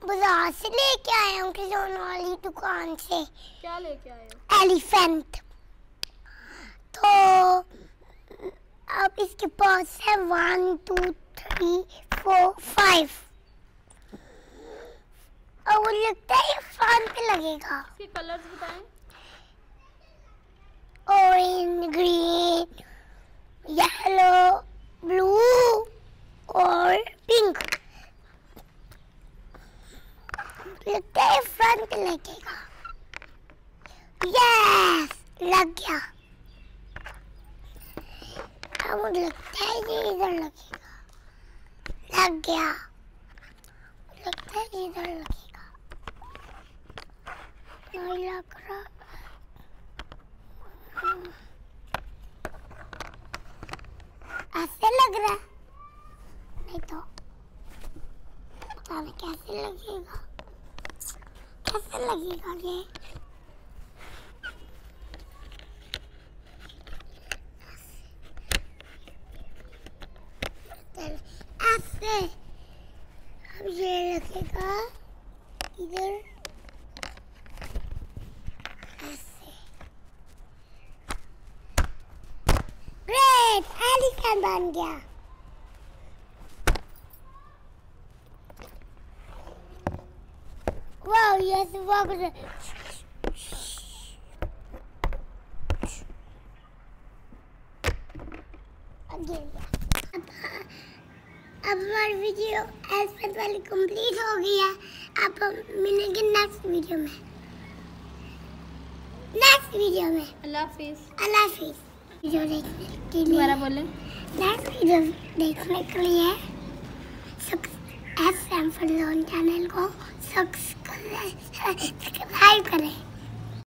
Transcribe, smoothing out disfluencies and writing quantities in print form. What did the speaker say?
बाजार से लेके आया हूँ खिलौने वाली दुकान से। क्या लेके आए हो? एलिफेंट। तो अब इसके पास है 1 2 3 4 5 और वो लगता है फन पे लगेगा। इसके कलर्स बताएं। ऑरेंज, ग्रीन, येलो, ब्लू और पिंक। लगता है फ्रंट लगेगा। यस, लग गया। अब मुझे लगता है ये इधर लगेगा। लग गया। लगता है इधर लगेगा। नहीं लग रहा। ऐसे लग रहा है। नहीं तो पता नहीं कैसे लगेगा। कैसे लगेगा ये? ऐसे। अब ये लगेगा इधर ऐसे। ग्रेट, एलिफेंट बन गया। Wow, yes wow. अब हमारी वीडियो एलिफेंट वाली कंप्लीट हो गई है। अब हम मिलेंगे नेक्स्ट वीडियो में। अल्लाह हाफिज। अल्लाह हाफिज। वीडियो देखने के लिए दोबारा बोलें। नेक्स्ट वीडियो देखने के लिए FM फरलोन चैनल को सब्सक्राइब करें।